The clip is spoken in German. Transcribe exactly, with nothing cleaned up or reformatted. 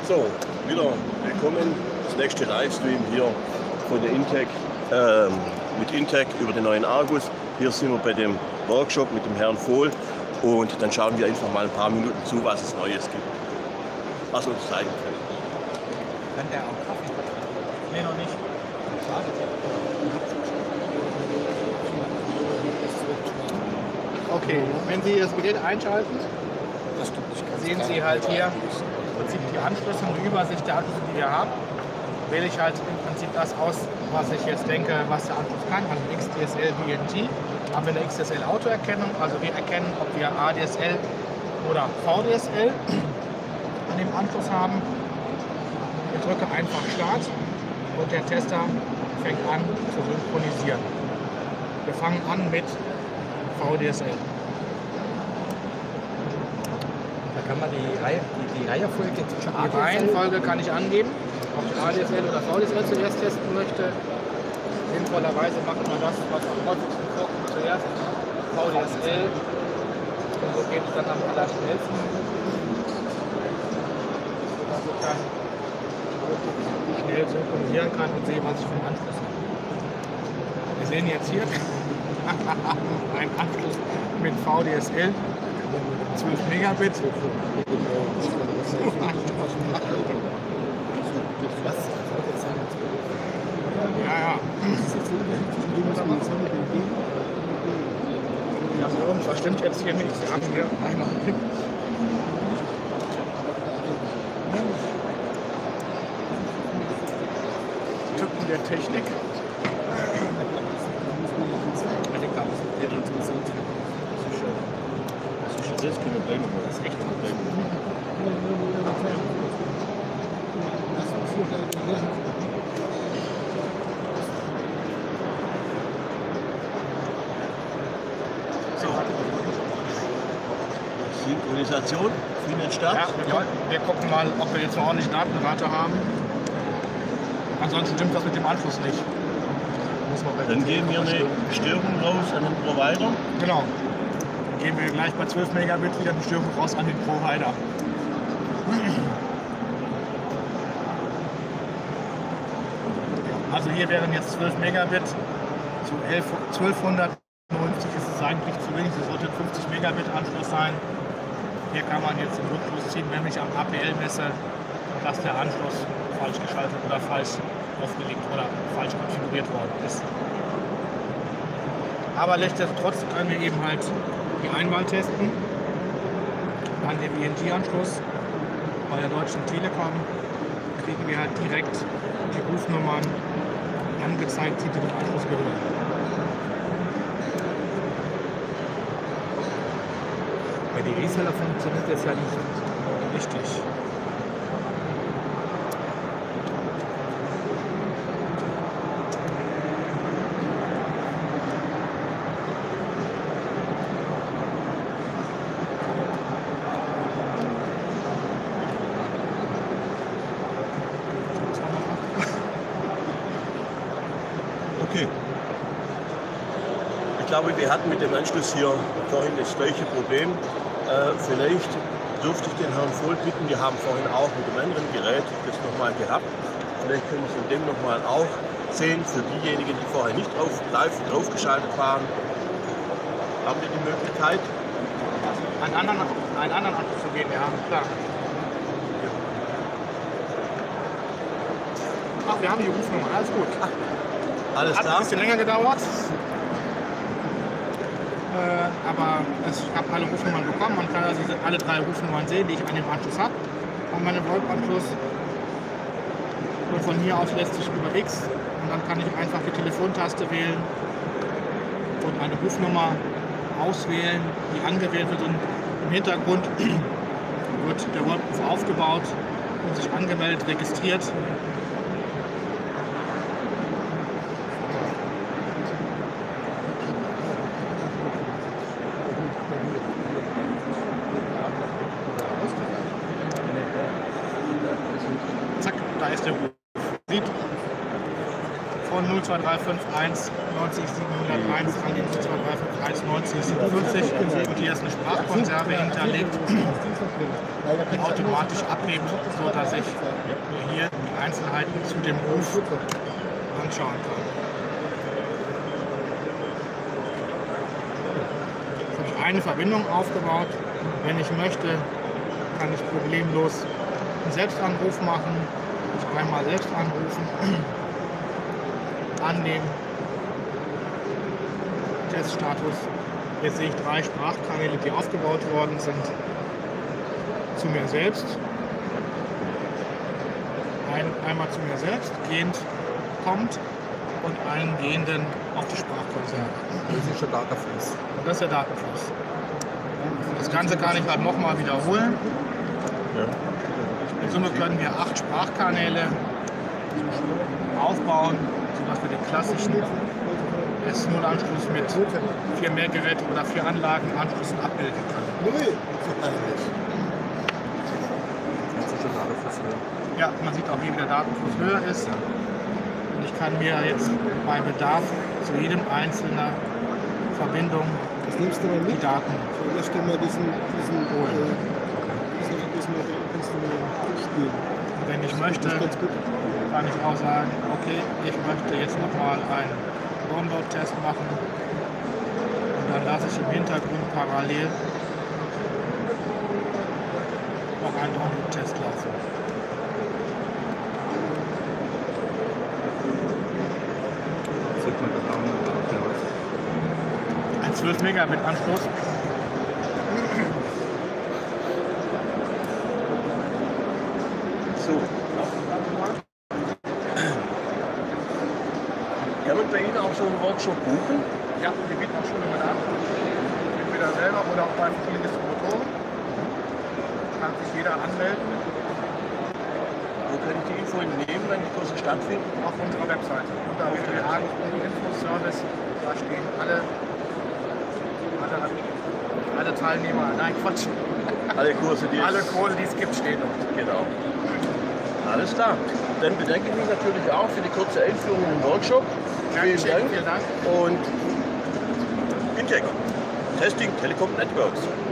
So, wieder willkommen. Das nächste Livestream hier von der Intec, ähm, mit Intec über den neuen Argus. Hier sind wir bei dem Workshop mit dem Herrn Vohl und dann schauen wir einfach mal ein paar Minuten zu, was es Neues gibt, was wir uns zeigen können. Kann der auch Kaffee vertragen? Nee, noch nicht. Schade. Okay, wenn Sie das Gerät einschalten, sehen Sie halt hier im Prinzip die Anschlüsse und die Übersicht der Anschlüsse, die wir haben. Wähle ich halt im Prinzip das aus, was ich jetzt denke, was der Anschluss kann. Also X D S L, B N G. Haben wir eine X D S L Autoerkennung, also wir erkennen, ob wir A D S L oder V D S L an dem Anschluss haben. Ich drücke einfach Start und der Tester fängt an zu synchronisieren. Wir fangen an mit V D S L. Da kann man die, Reihe, die, die Reihenfolge zwischen A D S L. Die Reihenfolge kann ich angeben, ob ich A D S L oder V D S L zuerst testen möchte. Sinnvollerweise machen wir das, was am häufigsten vorkommt, zuerst V D S L. Und so geht es dann am allerschnellsten. Sodass ich dann schnell synchronisieren kann und sehe, was ich für einen Anschluss habe. Wir sehen jetzt hier einen Anschluss mit V D S L, zwölf Megabit. Ja, ja. Ja, so irgendwas stimmt jetzt hier nicht. Wir haben hier einmal Tücken der Technik. Das ist kein Problem, das ist echt ein Problem. So. Synchronisation findet statt. Ja, wir, ja. wir gucken mal, ob wir jetzt eine ordentliche Datenrate haben. Ansonsten stimmt das mit dem Anschluss nicht. Dann geben wir eine Störung raus an den Provider. Genau. Dann geben wir gleich bei zwölf Megabit wieder eine Störung raus an den Provider. Also hier wären jetzt zwölf Megabit, zu zwölfhundertneunzig ist es eigentlich zu wenig, es sollte fünfzig Megabit Anschluss sein. Hier kann man jetzt den Rückschluss ziehen, wenn ich am A P L messe, dass der Anschluss falsch geschaltet oder falsch aufgelegt oder falsch konfiguriert worden ist. Aber nichtsdestotrotz können wir eben halt die Einwahl testen. Dann den B N G-Anschluss. Bei der Deutschen Telekom kriegen wir halt direkt die Rufnummern angezeigt, die zu dem Anschluss gehören. Bei den Reseller funktioniert das ja nicht. Richtig. Okay. Ich glaube, wir hatten mit dem Anschluss hier vorhin das gleiche Problem. Äh, vielleicht dürfte ich den Herrn Vohl bitten, wir haben vorhin auch mit dem anderen Gerät das nochmal gehabt. Vielleicht können Sie in dem nochmal auch sehen, für diejenigen, die vorher nicht auf, live draufgeschaltet waren. Haben wir die Möglichkeit? Einen anderen, einen anderen Anschluss zu geben, ja, klar. Ach, wir haben die Rufnummer, alles gut. Ach. Alles Hat klar. ein bisschen länger gedauert, äh, aber es, ich habe alle Rufnummern bekommen. Man kann also alle drei Rufnummern sehen, die ich an dem Anschluss habe, an meinem VoIP-Anschluss. Und von hier aus lässt sich über X und dann kann ich einfach die Telefontaste wählen und eine Rufnummer auswählen, die angewählt wird. Und im Hintergrund wird der VoIP-Ruf aufgebaut und sich angemeldet, registriert. Zack, da ist der Ruf. Sieht von null zwei drei fünf eins neunzig siebenhunderteins an die null zwei drei fünf eins neunzig siebenundfünfzig. Und hier ist eine Sprachkonserve hinterlegt, die automatisch abhebt, sodass ich mir hier die Einzelheiten zu dem Ruf anschauen kann. Jetzt habe ich eine Verbindung aufgebaut. Wenn ich möchte, kann ich problemlos einen Selbstanruf machen. Ich einmal selbst anrufen, annehmen, Teststatus. Jetzt sehe ich drei Sprachkanäle, die aufgebaut worden sind. Zu mir selbst, ein, einmal zu mir selbst, gehend kommt und einen gehenden auf die Sprachkonserve. Das ist schon Datenfluss. Und das ist der Datenfluss. Das Ganze kann ich halt nochmal wiederholen. Ja. In Summe können wir acht Sprachkanäle aufbauen, sodass wir den klassischen S null Anschluss mit vier Mehrgeräte oder vier Anlagenanschlüssen abbilden können. Ja, man sieht auch, wie der Datenfluss höher ist. Und ich kann mir jetzt bei Bedarf zu jedem einzelnen Verbindung Das nimmst du mal mit. die Daten Lass dir mal diesen, diesen, holen. äh, diesen, diesen kannst du mal spielen. Und wenn ich möchte, Das ist ganz gut. kann ich auch sagen, okay, ich möchte jetzt nochmal einen Download-Test machen. Und dann lasse ich im Hintergrund parallel noch einen Download-Test laufen. Ein zwölf Megabit Anschluss. So. Kann man bei Ihnen auch so einen Workshop buchen? Ja, wir bieten auch Schulungen an. Entweder selber oder auch bei vielen Distributoren. Kann sich jeder anmelden. Wo kann ich die Info nehmen, wenn die Kurse stattfinden? Auf unserer Webseite. Unter w w w punkt info-service. Da stehen alle, alle, alle Teilnehmer. Nein, Quatsch. Alle Kurse, die Alle es Kurse, die es gibt, stehen dort. Genau. Alles klar. Dann bedanke ich mich natürlich auch für die kurze Einführung in den Workshop. Vielen Dank. Vielen Dank. Und Intec, Testing Telekom Networks.